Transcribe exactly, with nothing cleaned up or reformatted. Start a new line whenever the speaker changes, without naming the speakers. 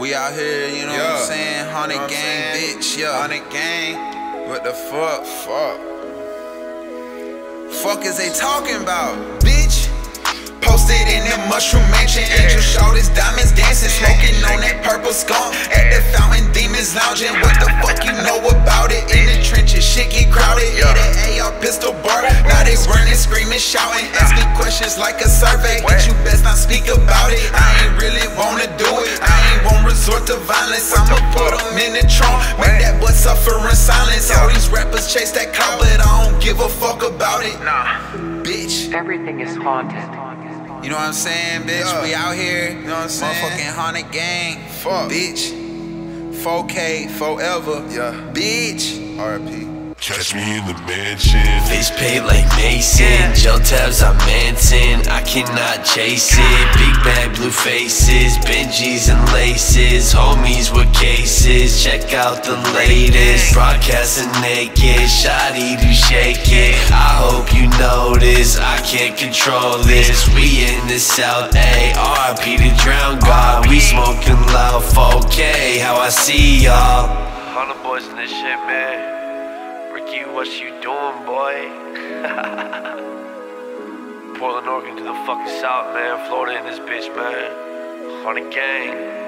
We out here, you know
yeah.
what I'm saying? Hundred
you know
gang, bitch, yeah.
Hundred gang.
What the fuck?
Fuck.
Fuck is they talking about, bitch? Posted in the mushroom mansion, angel showed his diamonds dancing, smoking on that purple skunk at the fountain, demons lounging. What the fuck you know about it? In the trenches, shit get crowded. Yeah, that A R pistol bar. Now they running, screaming, shouting, asking questions like a survey. But you best not speak about it. I ain't really wanna do it. I ain't won't resort to violence. I'ma put them in the trunk, make that boy suffer in silence. All these rappers chase that clout, but I don't give a fuck about it. Nah, bitch.
Everything is haunted.
You know what I'm saying, bitch?
Yeah.
We out here,
You know what I'm saying?
motherfucking haunted gang.
Fuck.
Bitch. four K forever.
Yeah.
Bitch.
R I P
Catch me in the mansion.
Face paid like Mason, gel tabs I'm Manson. I cannot chase it. Big bad blue faces, Benjis and laces. Homies with cases, check out the latest. Broadcasting naked, shoddy to shake it. I hope you notice, I can't control this. We in the South A, R I P to Drown God. We smoking loud, four K, how I see y'all.
All the boys in this shit, man. Ricky, what you doing, boy? Portland, Oregon to the fucking south, man. Florida in this bitch, man. On the gang.